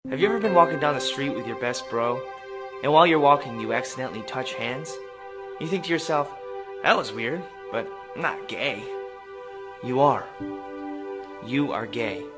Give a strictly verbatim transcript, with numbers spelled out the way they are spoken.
Have you ever been walking down the street with your best bro, and while you're walking you accidentally touch hands? You think to yourself, that was weird, but I'm not gay. You are. You are gay.